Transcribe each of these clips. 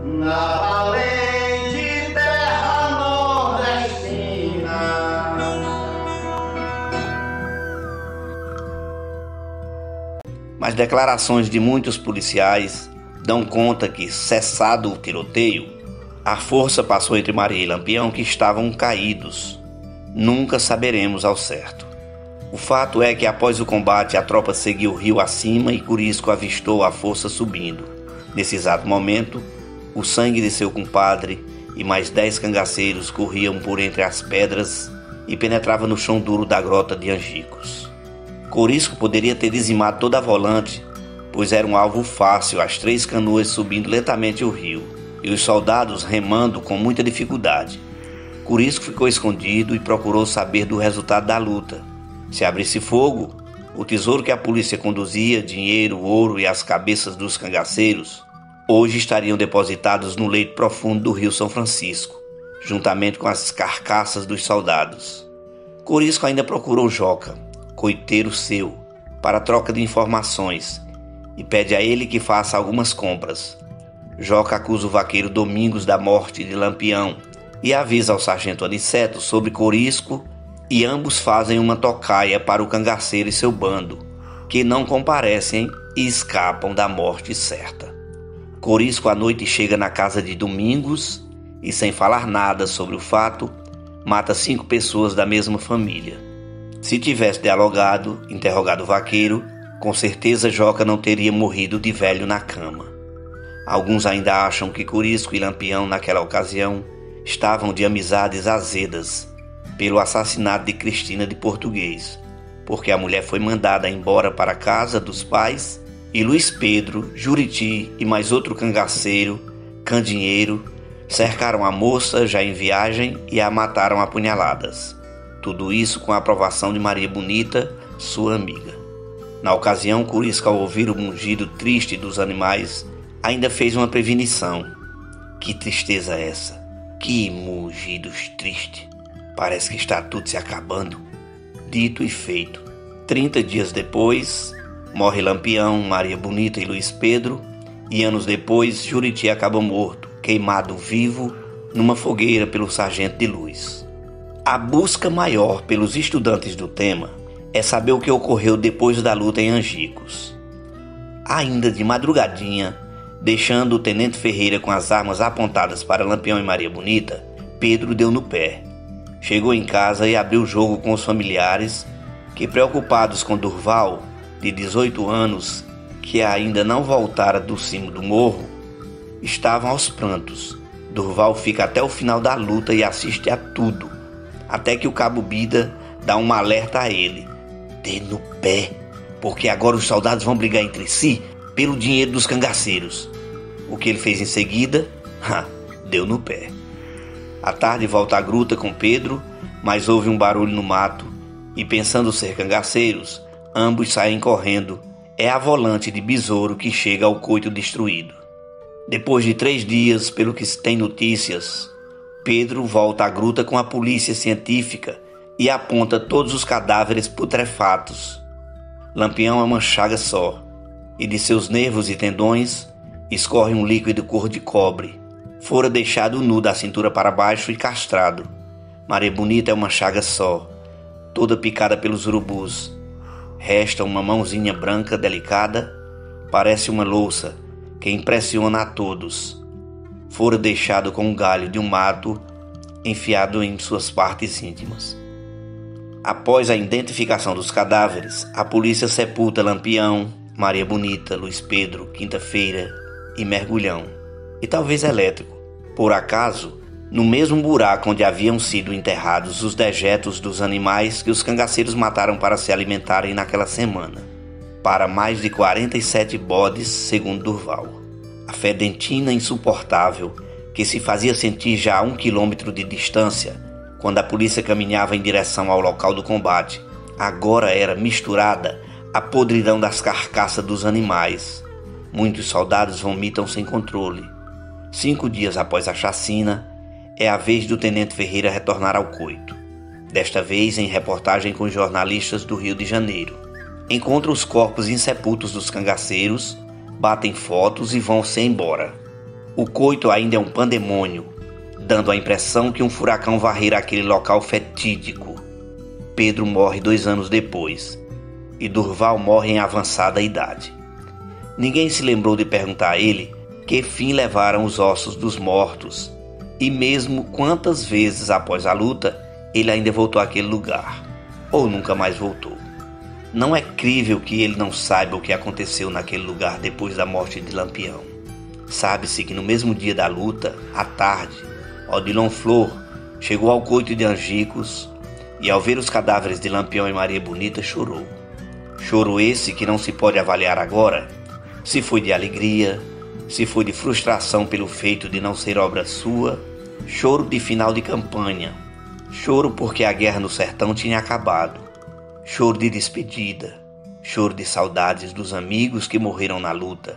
na valente terra nordestina. Mas declarações de muitos policiais dão conta que, cessado o tiroteio, a força passou entre Maria e Lampião, que estavam caídos. Nunca saberemos ao certo. O fato é que após o combate a tropa seguiu o rio acima e Corisco avistou a força subindo. Nesse exato momento, o sangue de seu compadre e mais 10 cangaceiros corriam por entre as pedras e penetravam no chão duro da grota de Angicos. Corisco poderia ter dizimado toda a volante, pois era um alvo fácil, as 3 canoas subindo lentamente o rio e os soldados remando com muita dificuldade. Corisco ficou escondido e procurou saber do resultado da luta. Se abrisse fogo, o tesouro que a polícia conduzia, dinheiro, ouro e as cabeças dos cangaceiros, hoje estariam depositados no leito profundo do rio São Francisco, juntamente com as carcaças dos soldados. Corisco ainda procurou Joca, coiteiro seu, para troca de informações, e pede a ele que faça algumas compras. Joca acusa o vaqueiro Domingos da morte de Lampião e avisa ao sargento Aniceto sobre Corisco, e ambos fazem uma tocaia para o cangaceiro e seu bando, que não comparecem e escapam da morte certa. Corisco à noite chega na casa de Domingos e, sem falar nada sobre o fato, mata 5 pessoas da mesma família. Se tivesse dialogado, interrogado o vaqueiro, com certeza Joca não teria morrido de velho na cama. Alguns ainda acham que Corisco e Lampião, naquela ocasião, estavam de amizades azedas pelo assassinato de Cristina de Português, porque a mulher foi mandada embora para a casa dos pais e Luiz Pedro, Juriti e mais outro cangaceiro, Candinheiro, cercaram a moça já em viagem e a mataram a punhaladas. Tudo isso com a aprovação de Maria Bonita, sua amiga. Na ocasião, Corisco, ao ouvir o mugido triste dos animais, ainda fez uma prevenição. Que tristeza é essa? Que mugidos tristes! Parece que está tudo se acabando. Dito e feito. 30 dias depois, morre Lampião, Maria Bonita e Luiz Pedro, e anos depois, Juriti acaba morto, queimado vivo, numa fogueira pelo sargento de luz. A busca maior pelos estudantes do tema é saber o que ocorreu depois da luta em Angicos. Ainda de madrugadinha, deixando o tenente Ferreira com as armas apontadas para Lampião e Maria Bonita, Pedro deu no pé. Chegou em casa e abriu o jogo com os familiares, que, preocupados com Durval, de 18 anos, que ainda não voltara do cimo do morro, estavam aos prantos. Durval fica até o final da luta e assiste a tudo, até que o cabo Bida dá um alerta a ele: dê no pé, porque agora os soldados vão brigar entre si pelo dinheiro dos cangaceiros. O que ele fez em seguida? Deu no pé. À tarde volta à gruta com Pedro, mas houve um barulho no mato e, pensando ser cangaceiros, ambos saem correndo. É a volante de Besouro que chega ao coito destruído. Depois de 3 dias, pelo que se tem notícias, Pedro volta à gruta com a polícia científica e aponta todos os cadáveres putrefatos. Lampião é uma chaga só, e de seus nervos e tendões escorre um líquido cor de cobre. Fora deixado nu da cintura para baixo e castrado. Maria Bonita é uma chaga só, toda picada pelos urubus. Resta uma mãozinha branca delicada, parece uma louça, que impressiona a todos. Fora deixado com um galho de um mato enfiado em suas partes íntimas. Após a identificação dos cadáveres, a polícia sepulta Lampião, Maria Bonita, Luiz Pedro, Quinta-feira e Mergulhão, e talvez Elétrico. Por acaso, no mesmo buraco onde haviam sido enterrados os dejetos dos animais que os cangaceiros mataram para se alimentarem naquela semana, para mais de 47 bodes, segundo Durval. A fedentina insuportável, que se fazia sentir já a 1 quilômetro de distância, quando a polícia caminhava em direção ao local do combate, agora era misturada à podridão das carcaças dos animais. Muitos soldados vomitam sem controle. 5 dias após a chacina, é a vez do tenente Ferreira retornar ao coito. Desta vez em reportagem com jornalistas do Rio de Janeiro. Encontra os corpos insepultos dos cangaceiros, batem fotos e vão-se embora. O coito ainda é um pandemônio, dando a impressão que um furacão varrera aquele local fatídico. Pedro morre 2 anos depois e Durval morre em avançada idade. Ninguém se lembrou de perguntar a ele que fim levaram os ossos dos mortos e mesmo quantas vezes após a luta ele ainda voltou àquele lugar, ou nunca mais voltou. Não é crível que ele não saiba o que aconteceu naquele lugar depois da morte de Lampião. Sabe-se que no mesmo dia da luta, à tarde, Odilon Flor chegou ao coito de Angicos e ao ver os cadáveres de Lampião e Maria Bonita chorou. Choro esse que não se pode avaliar agora, se foi de alegria, se foi de frustração pelo feito de não ser obra sua, choro de final de campanha, choro porque a guerra no sertão tinha acabado, choro de despedida, choro de saudades dos amigos que morreram na luta,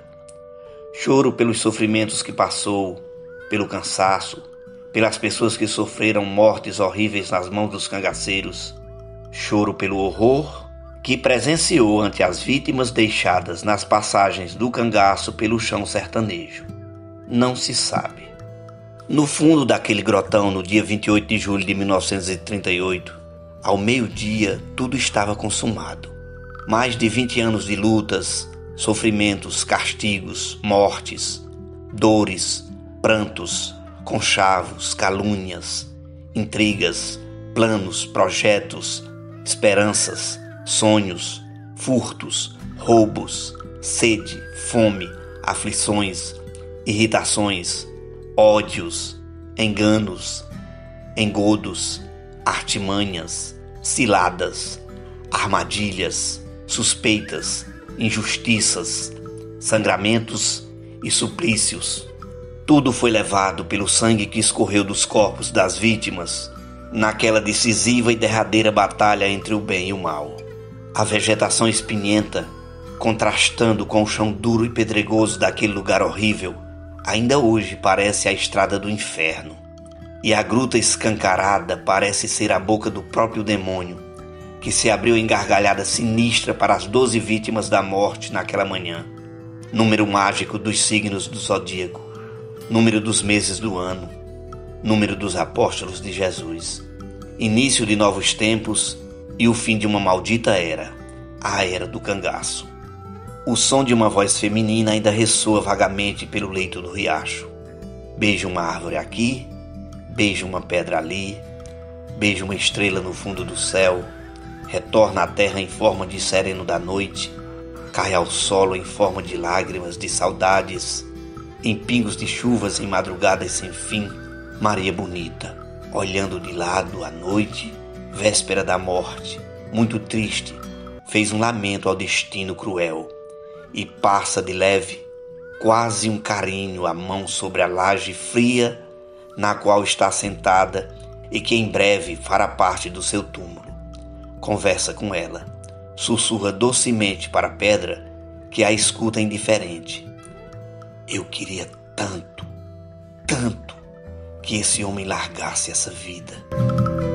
choro pelos sofrimentos que passou, pelo cansaço, pelas pessoas que sofreram mortes horríveis nas mãos dos cangaceiros, choro pelo horror que presenciou ante as vítimas deixadas nas passagens do cangaço pelo chão sertanejo. Não se sabe. No fundo daquele grotão, no dia 28 de julho de 1938, ao meio-dia, tudo estava consumado. Mais de 20 anos de lutas, sofrimentos, castigos, mortes, dores, prantos, conchavos, calúnias, intrigas, planos, projetos, esperanças, sonhos, furtos, roubos, sede, fome, aflições, irritações, ódios, enganos, engodos, artimanhas, ciladas, armadilhas, suspeitas, injustiças, sangramentos e suplícios. Tudo foi levado pelo sangue que escorreu dos corpos das vítimas naquela decisiva e derradeira batalha entre o bem e o mal. A vegetação espinhenta, contrastando com o chão duro e pedregoso daquele lugar horrível, ainda hoje parece a estrada do inferno. E a gruta escancarada parece ser a boca do próprio demônio, que se abriu em gargalhada sinistra para as 12 vítimas da morte naquela manhã. Número mágico dos signos do zodíaco, número dos meses do ano, número dos apóstolos de Jesus. Início de novos tempos e o fim de uma maldita era, a era do cangaço. O som de uma voz feminina ainda ressoa vagamente pelo leito do riacho. Beija uma árvore aqui, beija uma pedra ali, beija uma estrela no fundo do céu, retorna à terra em forma de sereno da noite, cai ao solo em forma de lágrimas de saudades, em pingos de chuvas em madrugadas sem fim. Maria Bonita, olhando de lado à noite, véspera da morte, muito triste, fez um lamento ao destino cruel e passa de leve, quase um carinho, a mão sobre a laje fria na qual está sentada e que em breve fará parte do seu túmulo. Conversa com ela, sussurra docemente para a pedra que a escuta indiferente. Eu queria tanto, tanto que esse homem largasse essa vida.